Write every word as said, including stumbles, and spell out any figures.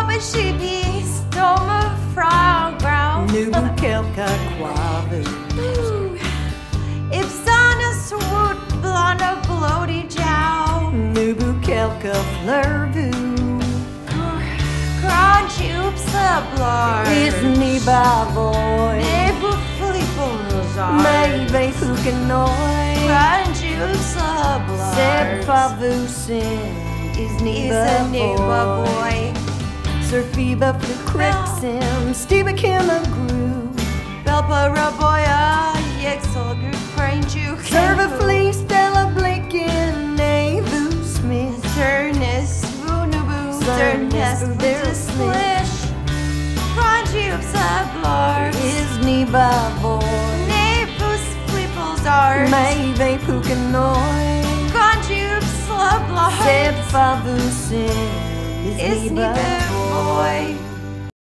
Stomme shipi, stomme fraggrau. Nubu kelka quavu. If sana swoot blonde bloody jow. Nubu kelka flurvu. Kranjup sablar. Is ni bavoy. Nebu flipolzar. Maybe fukanoi. Kranjup sablar. Seb favusin. Is ni bavoy. boy. Surfiba flukrixim. Steva killa grew. Belpa raboya. Yexel good kranjuk. Serva fleece della blinkin. Navu smith. Turnus vunubu. Turnus splish. Kranjup sablar. Is ni bavoy. Nebus flipolzar. Maybe pukanoi. Kranjup slablar. Seb favusin. Is ni boy.